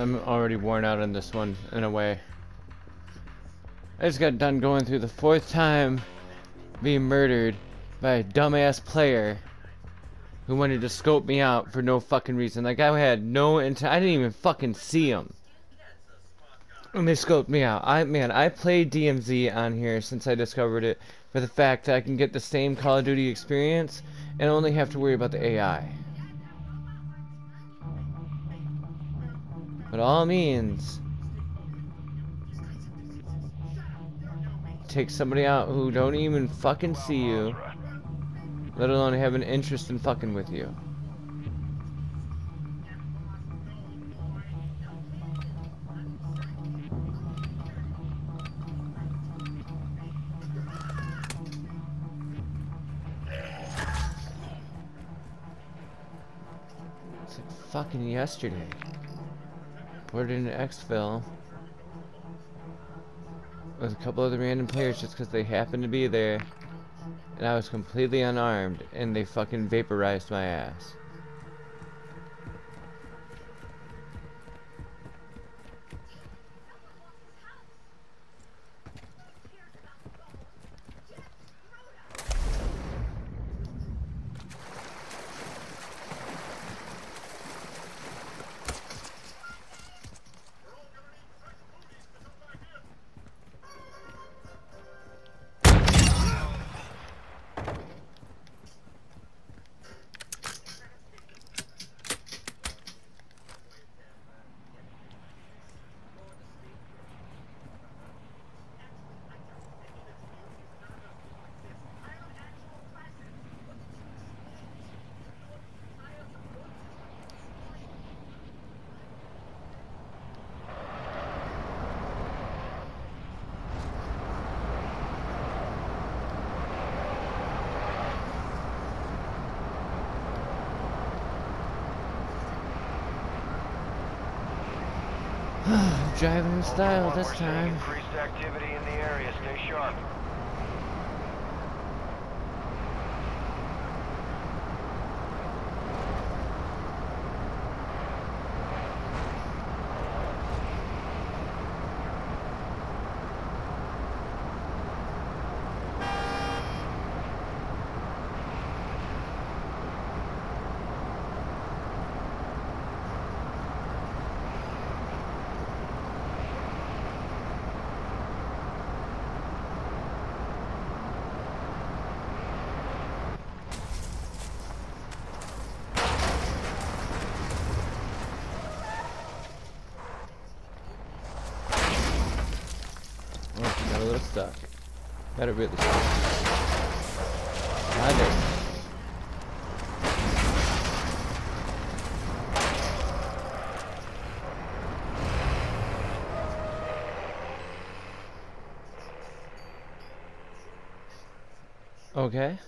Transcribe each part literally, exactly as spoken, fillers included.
I'm already worn out on this one, in a way. I just got done going through the fourth time being murdered by a dumbass player who wanted to scope me out for no fucking reason. Like, I had no intent. I didn't even fucking see him. And they scoped me out. I man, I played D M Z on here since I discovered it for the fact that I can get the same Call of Duty experience and only have to worry about the A I. But all it means, take somebody out who don't even fucking see you, let alone have an interest in fucking with you. It's like fucking yesterday. Put it in an exfil with a couple other random players just because they happened to be there, and I was completely unarmed, and they fucking vaporized my ass. Driving in style this time. Increased activity in the area. Stay sharp. Oh, got a little stuck. Got it really stuck. I know. Okay.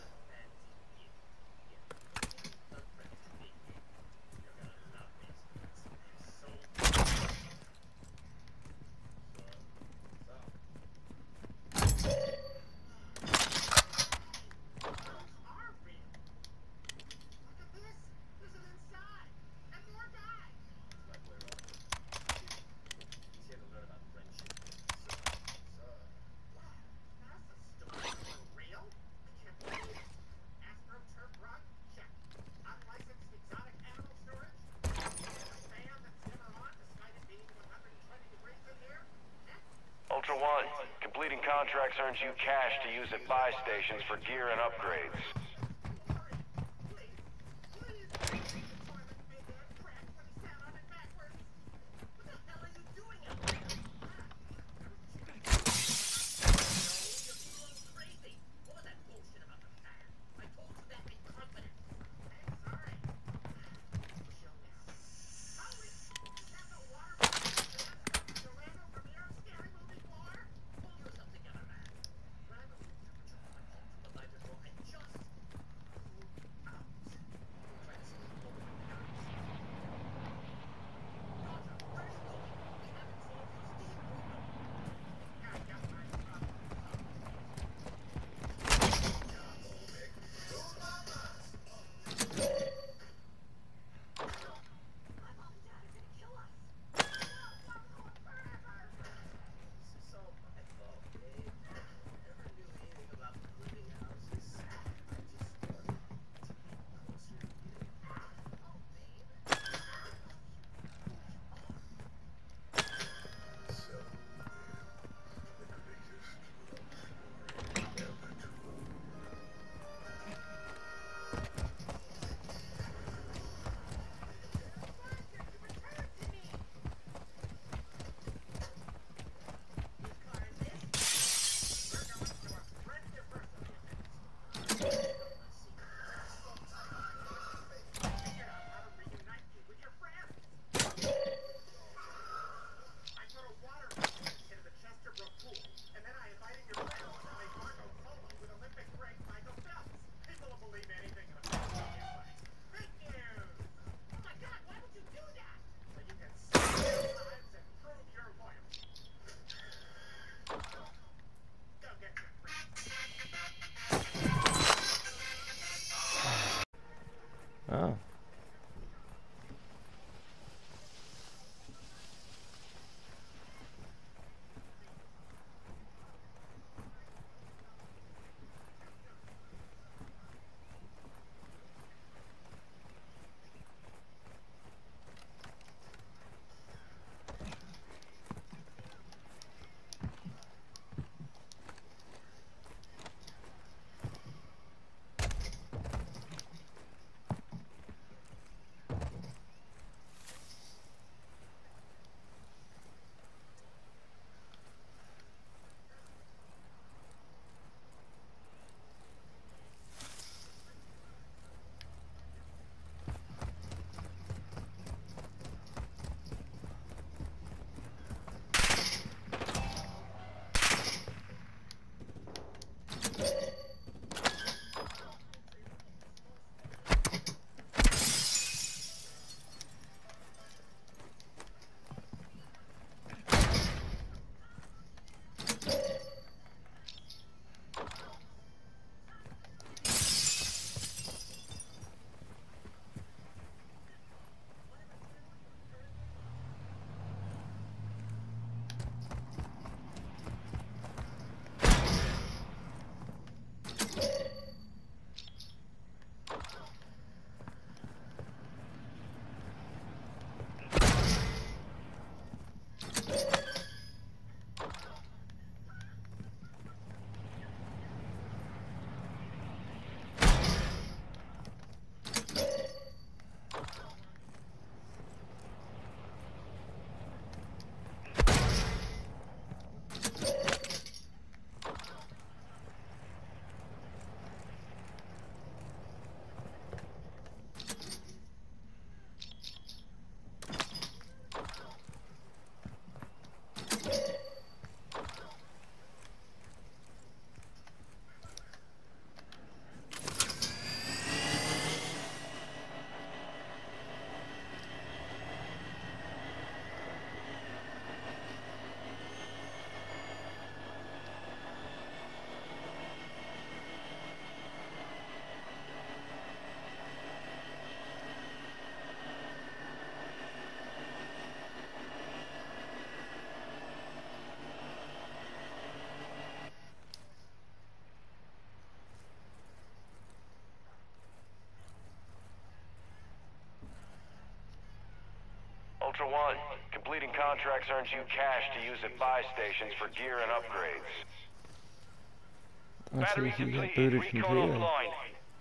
Ultra One, completing contracts earns you cash to use at buy stations for gear and upgrades. Ultra One, completing contracts earns you cash to use at buy stations for gear and upgrades. Let's see Battery if you got completed. booted from Recon jail. offline.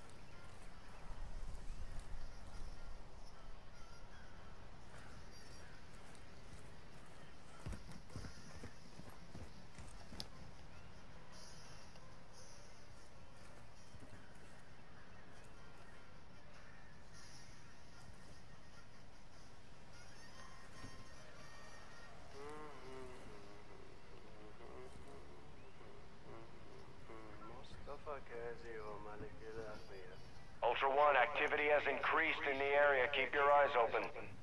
Ultra One, activity has increased in the area. Keep your eyes open.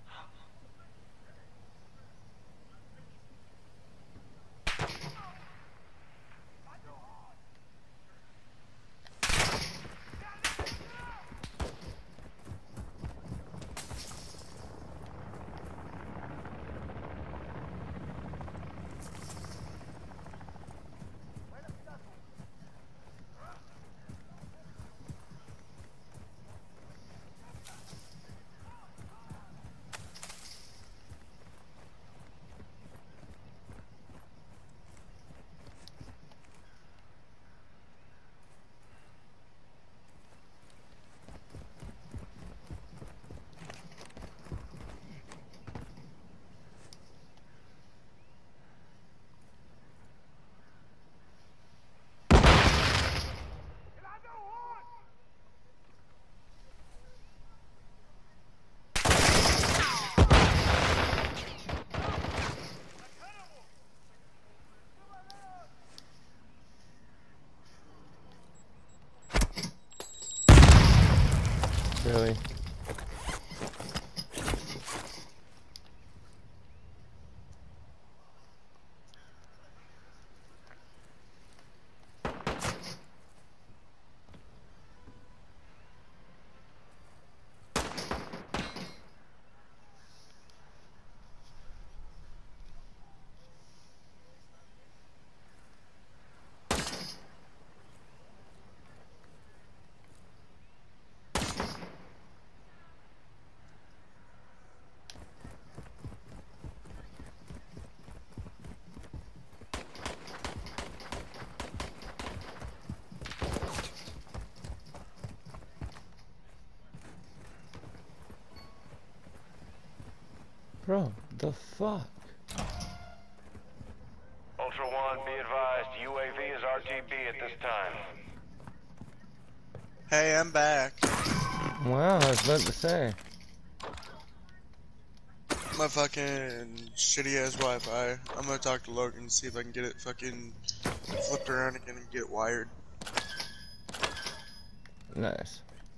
Really? Bro, the fuck? Ultra One, be advised, U A V is R T B at this time. Hey, I'm back. Wow, I was about to say. My fucking shitty ass Wi-Fi. I'm gonna talk to Logan and see if I can get it fucking flipped around again and get wired. Nice.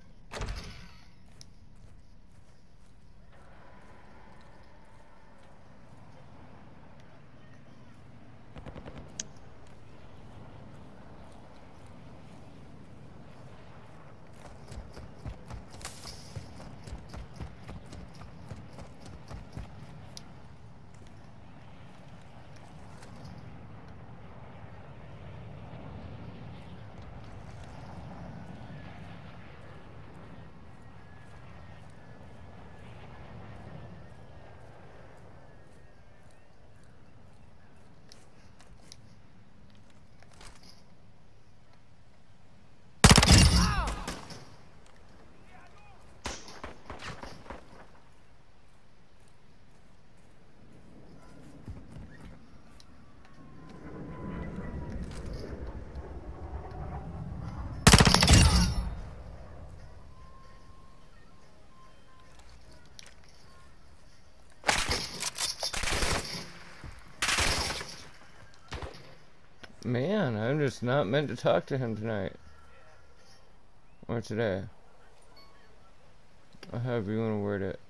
Man, I'm just not meant to talk to him tonight. Or today. Or however you want to word it.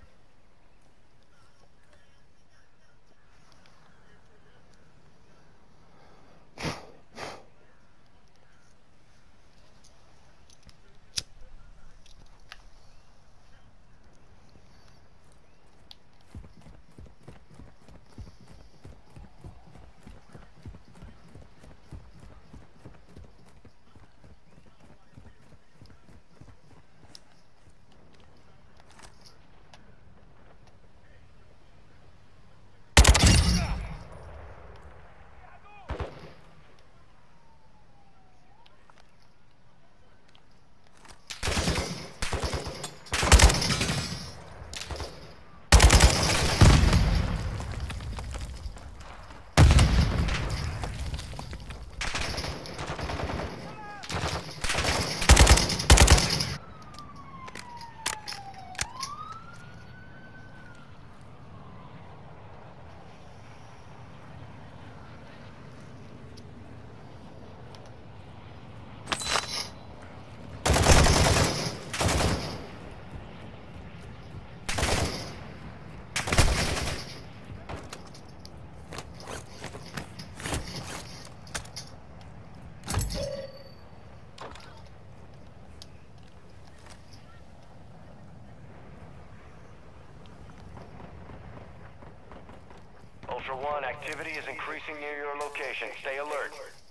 Ultra One, activity is increasing near your location. Stay alert.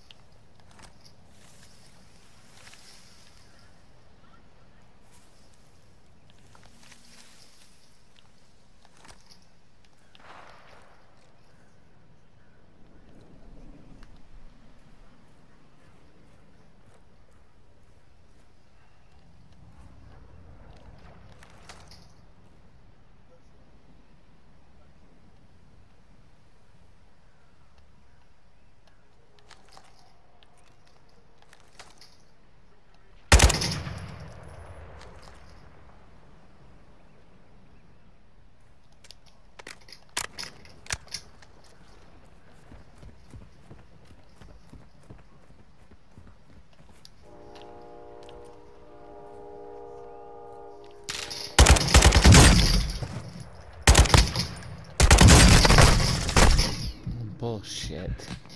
Bullshit.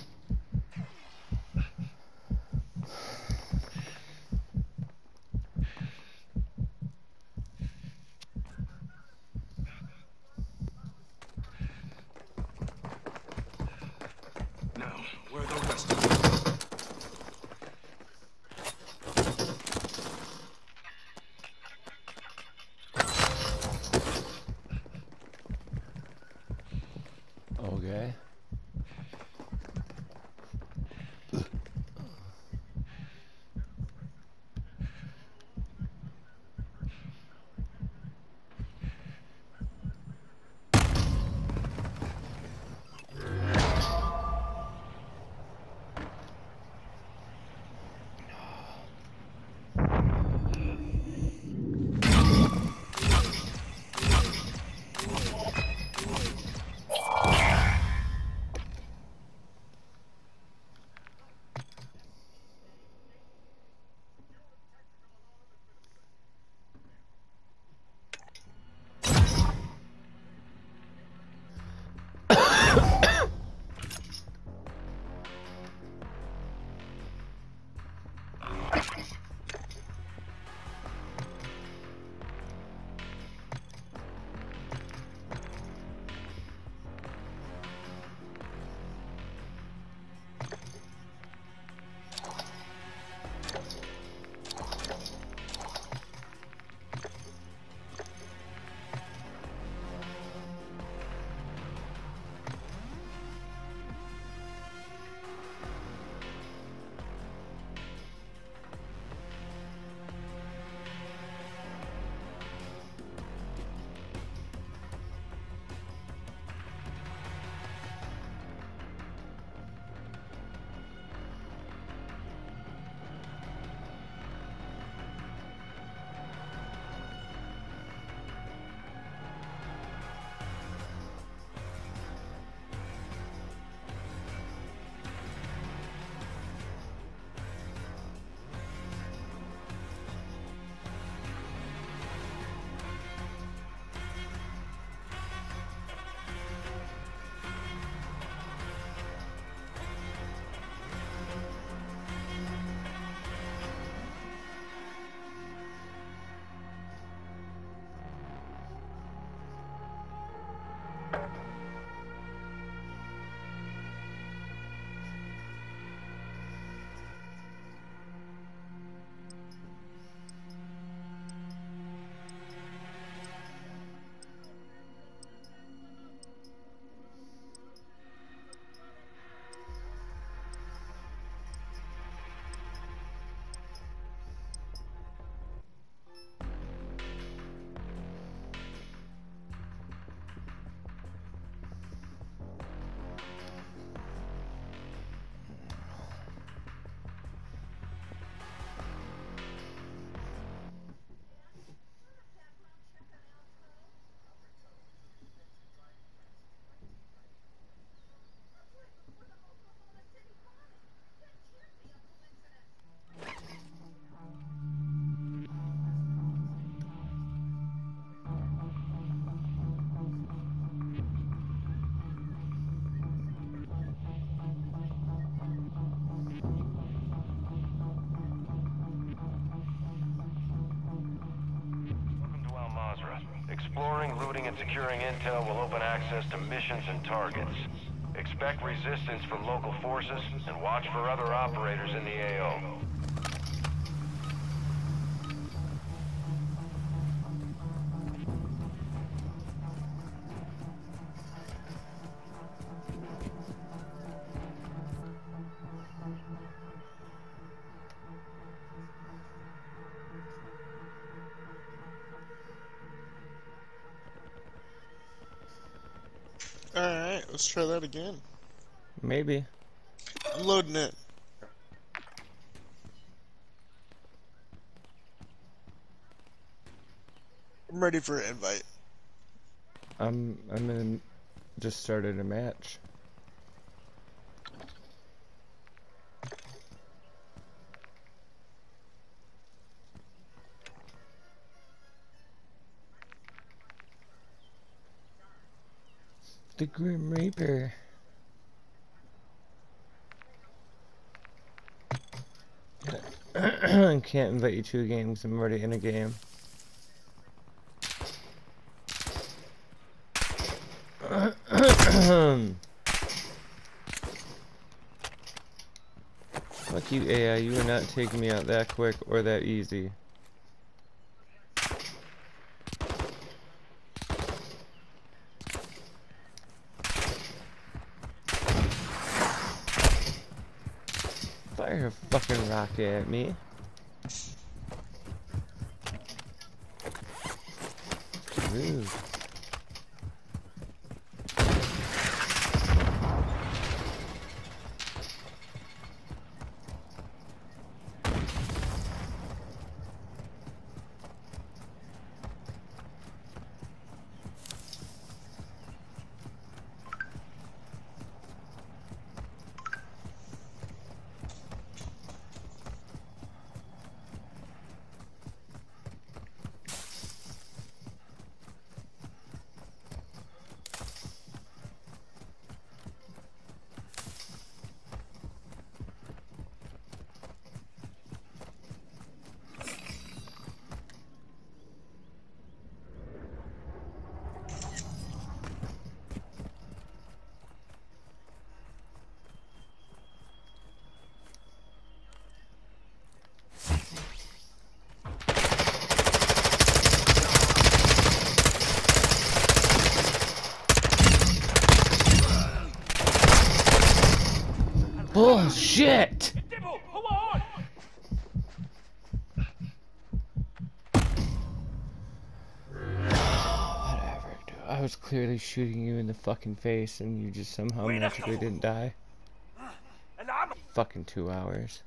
Now, where are the rest of them? Okay. Exploring, looting, and securing intel will open access to missions and targets. Expect resistance from local forces, and watch for other operators in the A O. Alright, let's try that again. Maybe. I'm loading it. I'm ready for an invite. I'm I'm in. Just started a match. The Grim Reaper. Can't invite you to a game because I'm already in a game. Fuck you, A I. You are not taking me out that quick or that easy. Fire a fucking rocket at me. Rude. I was clearly shooting you in the fucking face and you just somehow magically didn't die. Fucking two hours.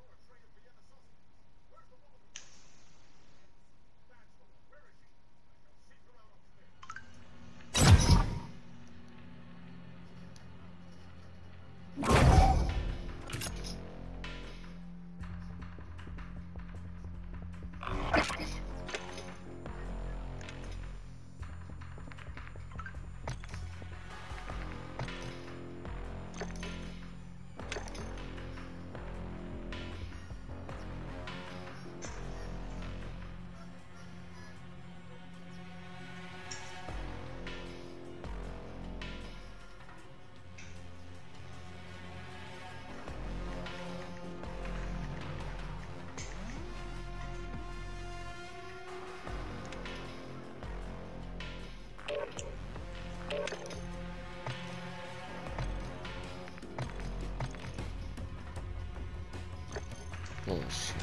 Bullshit.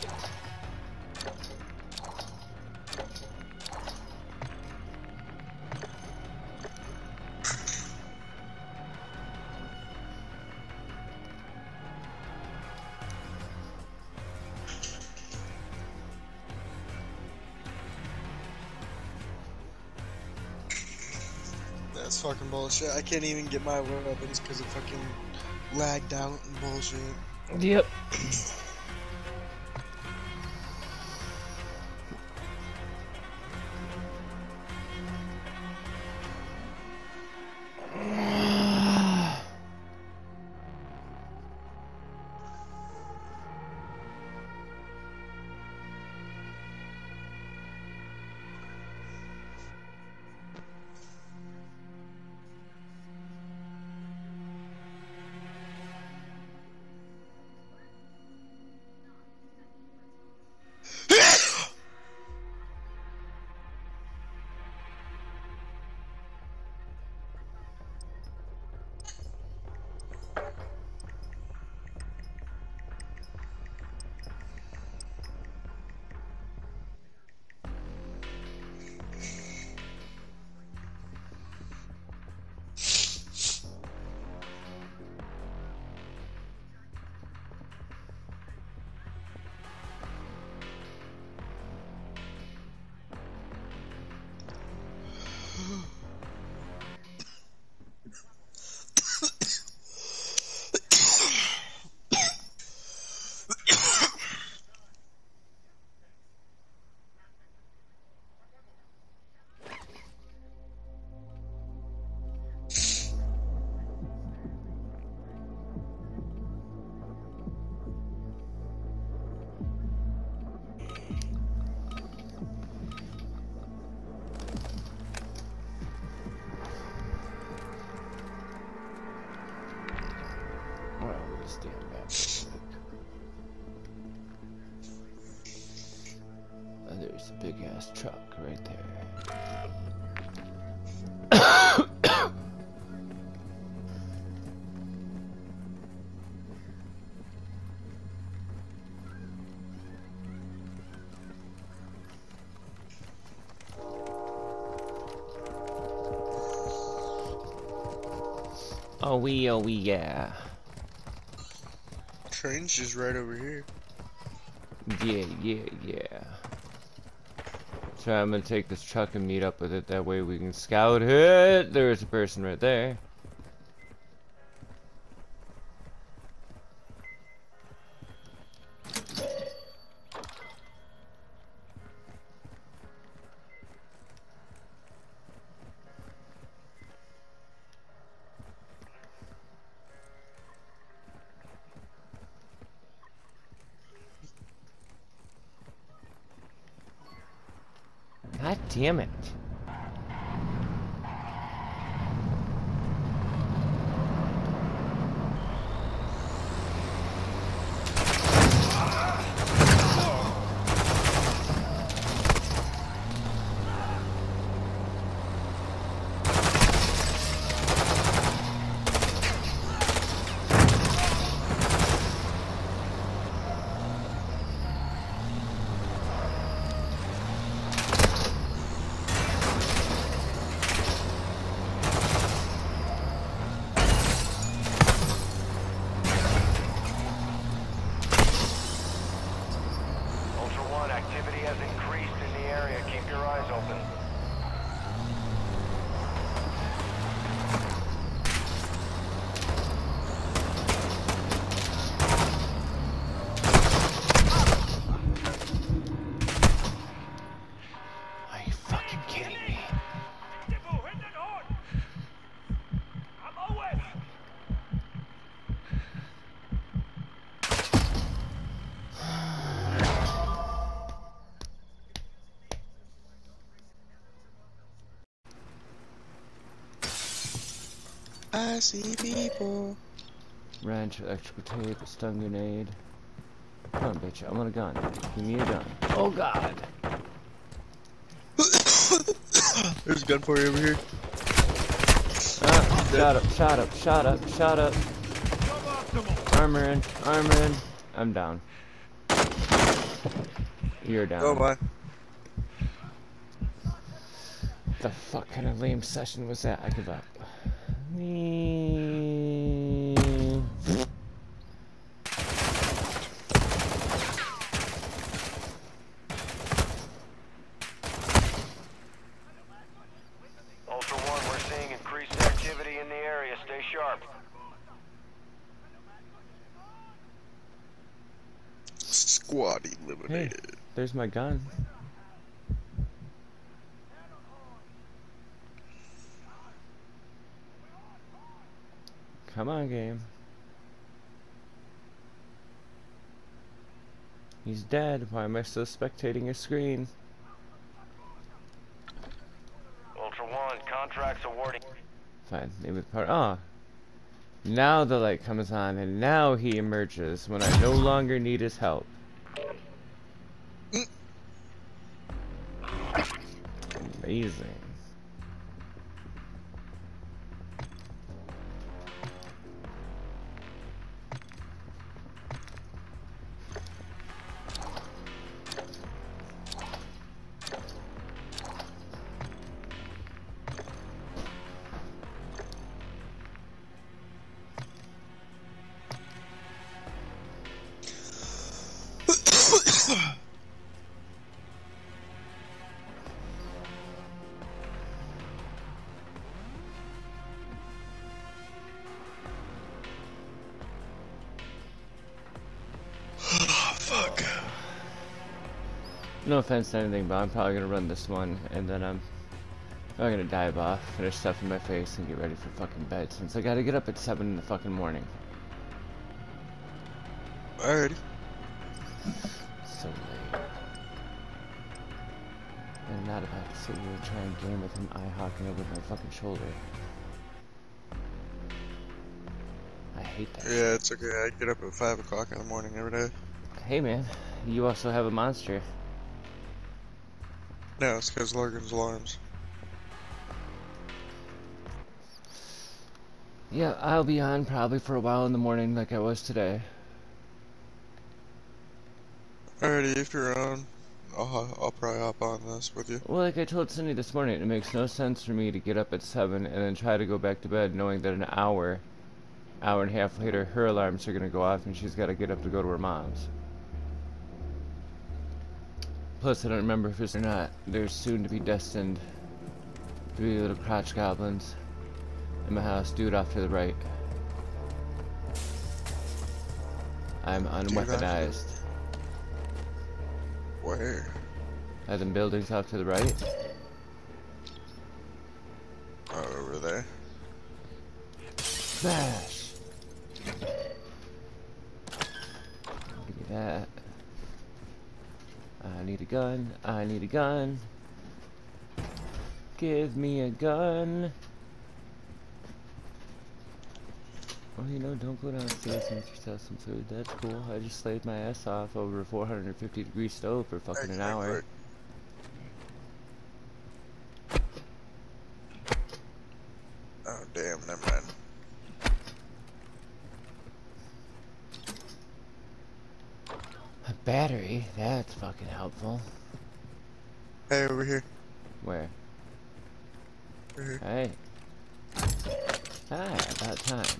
That's fucking bullshit. I can't even get my weapons because it fucking lagged out and bullshit. Yep. Stand back. Oh, there's a big ass truck right there. Oh we, oh we, yeah. Train's just right over here. Yeah, yeah, yeah. So I'm gonna take this truck and meet up with it. That way we can scout it. There's a person right there. God damn it. I see people. Wrench, electrical tape, a stun grenade. Come on, bitch. I want a gun. Give me a gun. Oh, God. There's a gun for you over here. Ah, shot up, shot up, shot up, shot up. Armor in, armor in. I'm down. You're down. Oh my. The fuck kind of lame session was that? I give up. Me. Ultra One, we're seeing increased activity in the area. Stay sharp. Squad Hey, eliminated. there's my gun. Come on, game. He's dead. Why am I still spectating his screen? Ultra One, contracts awarding. Fine. Maybe part. Ah. Now the light comes on, and now he emerges when I no longer need his help. Amazing. Fuck. No offense to anything, but I'm probably gonna run this one, and then I'm probably gonna dive off, finish stuff in my face, and get ready for fucking bed, since I gotta get up at seven in the fucking morning. Alrighty. So late. I'm not about to sit here and try and game with him eye-hawking over my fucking shoulder. I hate that. Yeah, it's okay. I get up at five o'clock in the morning every day. Hey man, you also have a monster. No, it's because Logan's alarms. Yeah, I'll be on probably for a while in the morning like I was today. Alrighty, if you're on, I'll, I'll probably hop on this with you. Well, like I told Cindy this morning, it makes no sense for me to get up at seven and then try to go back to bed knowing that an hour, hour and a half later, her alarms are going to go off and she's got to get up to go to her mom's. Plus, I don't remember if it's or not. There's soon to be destined three little crotch goblins in my house. Dude off to the right. I'm unweaponized. Where? Are them buildings off to the right? Oh, over there. Smash! Give me that. I need a gun. I need a gun. Give me a gun. Oh, you know, don't go downstairs and get yourself some food. That's cool. I just slaved my ass off over a four hundred fifty degree stove for fucking Hey, an quick, hour. quick. Oh, damn, never mind. A battery? That's fucking helpful. Hey, over here. Where? Over here. Hey. Hi, about time.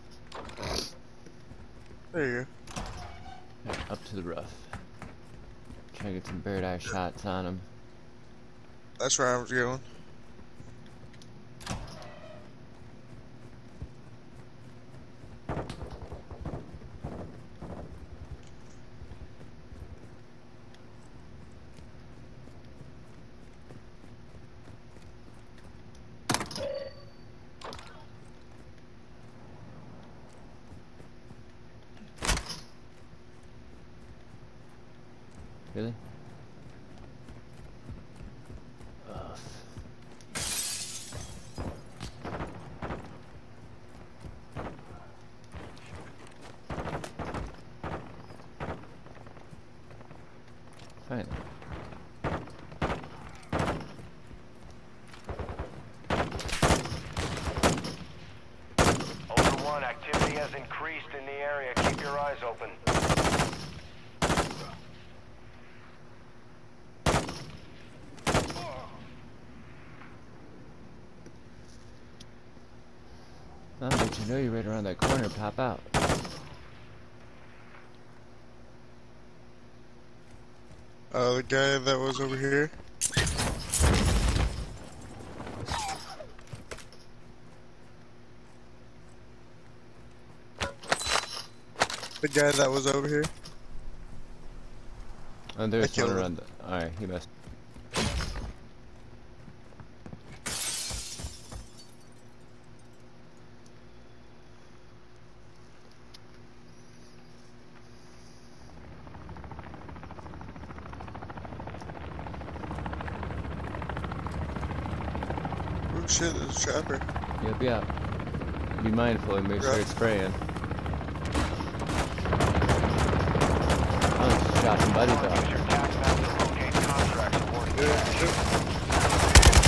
There you go. Alright, up to the roof. Try to get some bird eye shots on him. That's where I was going. Really? Ugh. Fine. Ultra One, activity has increased in the area. Keep your eyes open. I'll let you know you're right around that corner. Pop out. Uh, the guy that was over here. The guy that was over here. Oh, there's killed one him. around the... Alright, he messed. Oh shit, there's a trapper. Yep, yeah. Be mindful and make sure Right. it's spraying. Oh, just shot some buddies Use off. your tac map to locate contracts awarding cash.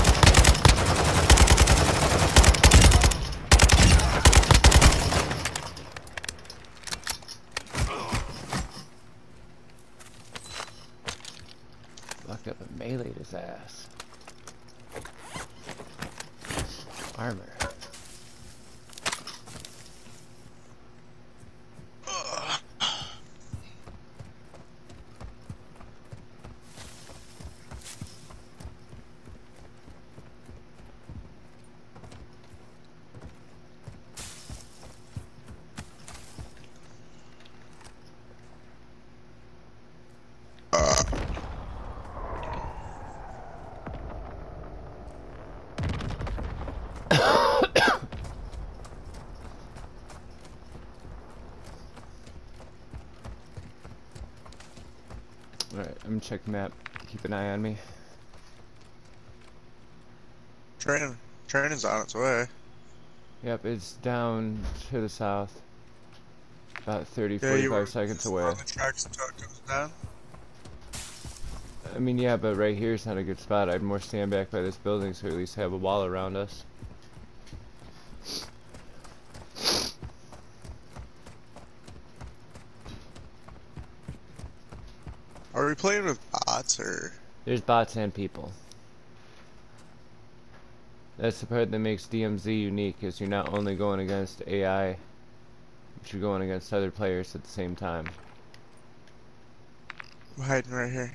Locked up and meleeed his ass. Armor. Alright, I'm gonna check the map. Keep an eye on me. Train, train is on its way. Yep, it's down to the south. About thirty, Yeah, you were forty-five seconds away. on the tracks until it comes down. I mean, yeah, but right here is not a good spot. I'd more stand back by this building so at least have a wall around us. Are we playing with bots or? There's bots and people. That's the part that makes D M Z unique, is you're not only going against A I, but you're going against other players at the same time. I'm hiding right here.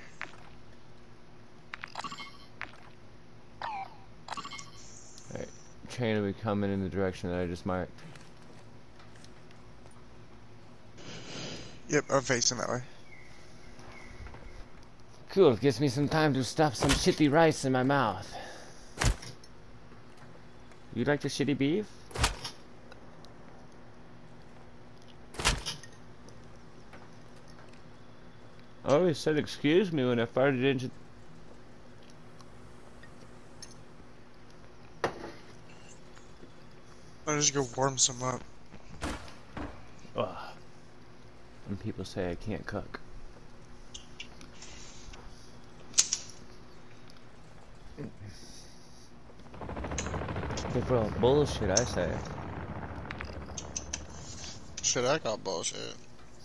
Alright, train will be coming in the direction that I just marked. Yep, I'm facing that way. Cool, it gives me some time to stuff some shitty rice in my mouth. You like the shitty beef? I always said excuse me when I farted into... I'll just go warm some up. Ugh. When people say I can't cook. They're full of bullshit, I say. Shit, I got bullshit.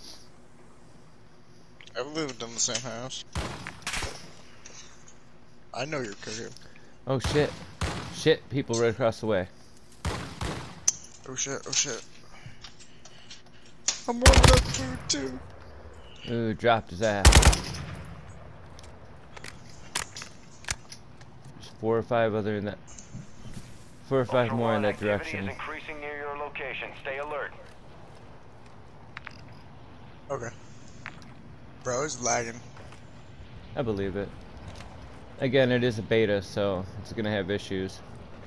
I've lived in the same house. I know you're cooking. Oh shit. Shit, people right across the way. Oh shit, oh shit. I'm warming up food too. Ooh, dropped his ass. There's four or five other in that. Four or five Ultra more in One, that activity direction. is increasing near your location. Stay alert. Okay. Bro, it's lagging. I believe it. Again, it is a beta, so it's gonna have issues.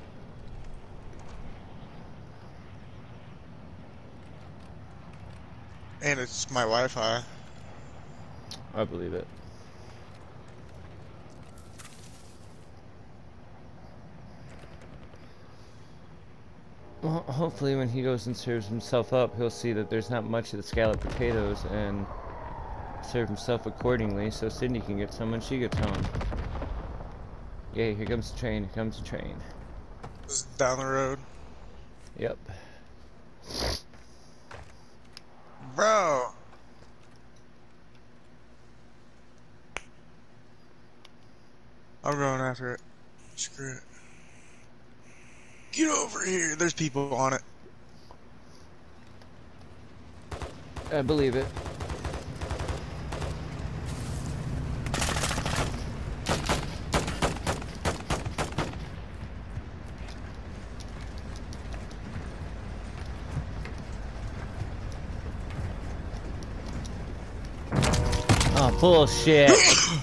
And it's my Wi-Fi. I believe it. Well, hopefully when he goes and serves himself up, he'll see that there's not much of the scalloped potatoes, and serve himself accordingly so Cindy can get some when she gets home. Yay, here comes the train, here comes the train. This is down the road. Yep. Bro! I'm going after it. Screw it. Get over here. There's people on it. I believe it. Oh, bullshit.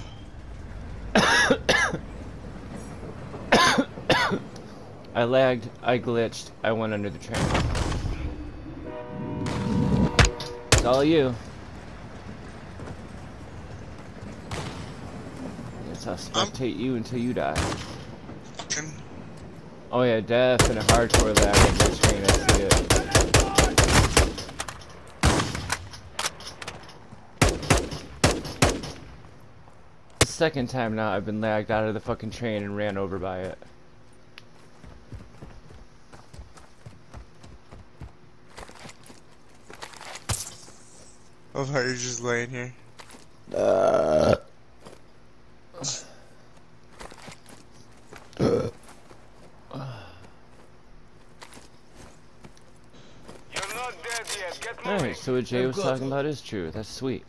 I lagged, I glitched, I went under the train. It's all you. Guess I'll spectate you until you die. Oh yeah, definite hardcore lag on this train, I see it. The second time now I've been lagged out of the fucking train and ran over by it. I love how you're just laying here. Uh. You're not dead yet. Get moving. Alright, so what Jay was talking about is true. That's sweet.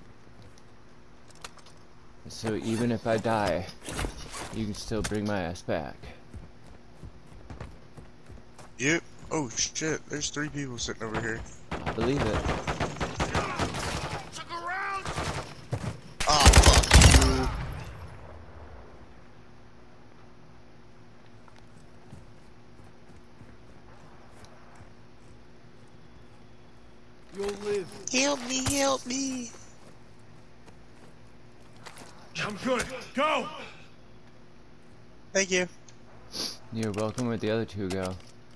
So even if I die, you can still bring my ass back. Yep. Oh shit, there's three people sitting over here. I believe it. Oh, fuck you. You'll live. Help me, help me. I'm good. Go! Thank you. You're welcome. Where'd the other two go?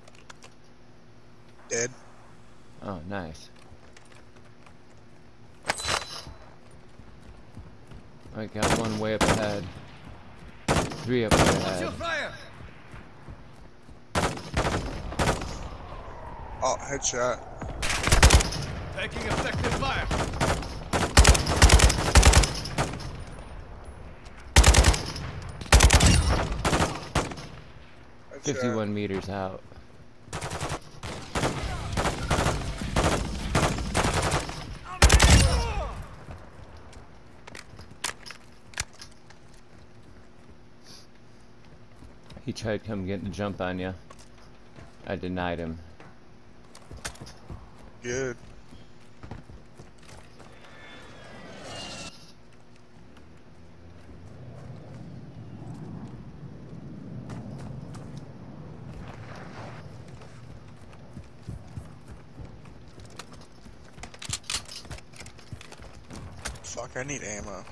Dead. Oh, nice. I got one way up ahead. Three up ahead. Fire! Oh, headshot. Taking effective fire. Headshot. fifty-one meters out. He tried come getting a jump on you. I denied him. Good. Fuck, I need ammo.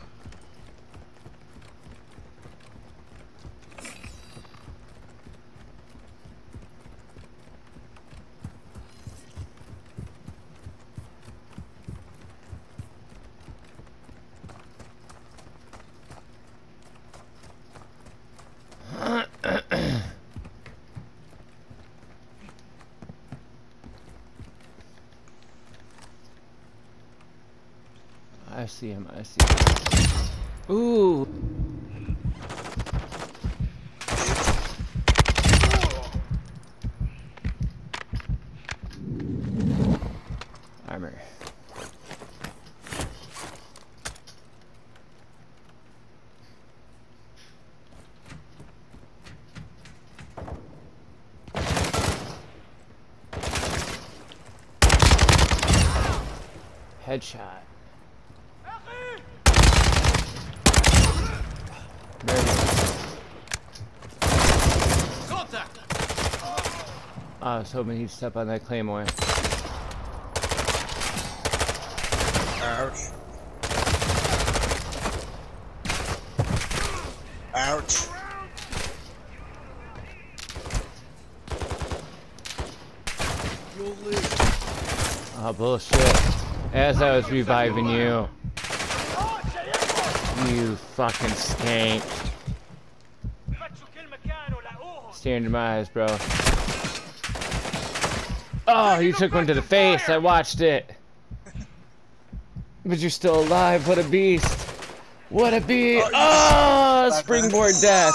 I see him, I see him. Ooh! Armor. Headshot. There we go. Contact! I was hoping he'd step on that claymore. Ouch. Ouch. You'll live. Oh, bullshit. As I was reviving you. You fucking skank. Stand your eyes, bro. Oh, you took one to the face. I watched it. But you're still alive. What a beast. What a beast. Oh, springboard death.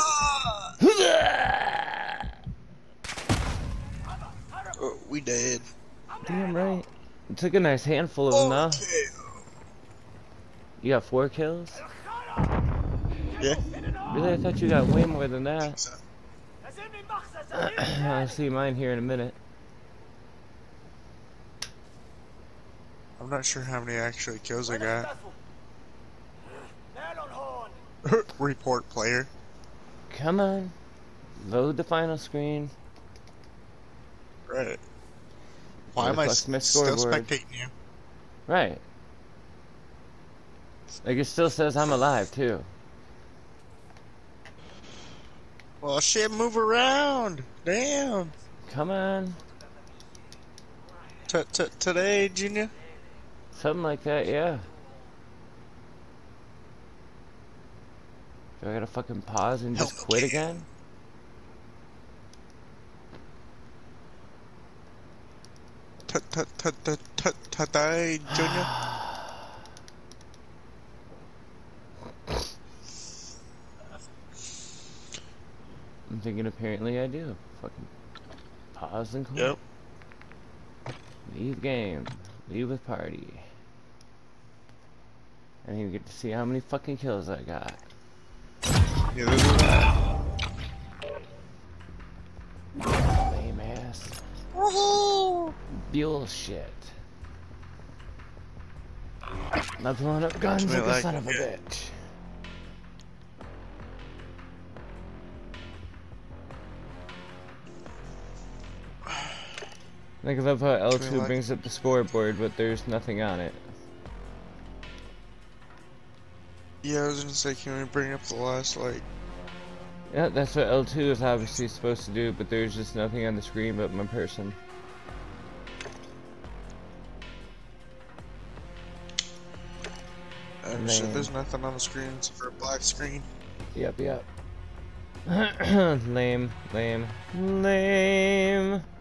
Oh, we dead. Damn right. You took a nice handful of them, though. Okay. You got four kills? Yeah. Really? I thought you got way more than that. I'll see mine here in a minute. I'm not sure how many actually kills I got. Report player. Come on. Load the final screen. Right. Why am I Reflects my still scoreboard. spectating you? Right. Like, it still says I'm alive, too. Well, shit, move around. Damn. Come on. T -t Today, Junior. Something like that, yeah. Do I gotta fucking pause and just quit again? T -t -t -t -t Today, Junior. I'm thinking apparently I do. Fucking pause and quit. Yep. Leave game. Leave with party. I didn't even get to see how many fucking kills I got. Yeah, this is that. Lame ass. Woohoo! Bullshit. Not blowing up guns That's like what I a son like, of a yeah. bitch. Like, I love how L two like- brings up the scoreboard, but there's nothing on it. Yeah, I was gonna say, can we bring up the last, like... Yeah, that's what L two is obviously supposed to do, but there's just nothing on the screen but my person. Oh Man. shit, there's nothing on the screen except for a black screen. Yep, yep. Lame, lame, lame.